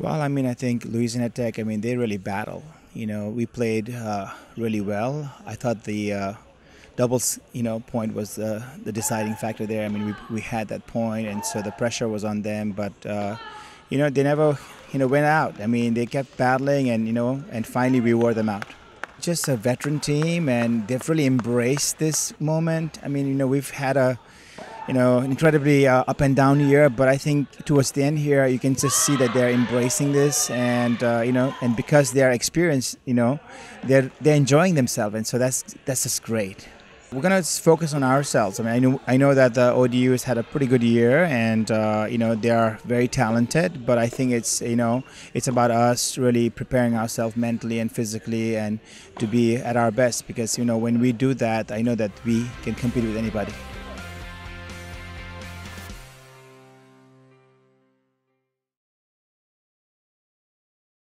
Well, I mean, I think Louisiana Tech, I mean, they really battle. We played really well. I thought the doubles, point was the deciding factor there. I mean, we had that point, and so the pressure was on them. But they never, went out. I mean, they kept battling, and finally we wore them out. Just a veteran team, and they've really embraced this moment. I mean, we've had a incredibly up and down year, but I think towards the end here, you can just see that they're embracing this, and and because they're experienced, they're enjoying themselves, and so that's just great. We're gonna focus on ourselves. I mean, I know that the ODU has had a pretty good year, and they are very talented. But I think it's about us really preparing ourselves mentally and physically, and to be at our best. Because when we do that, I know that we can compete with anybody.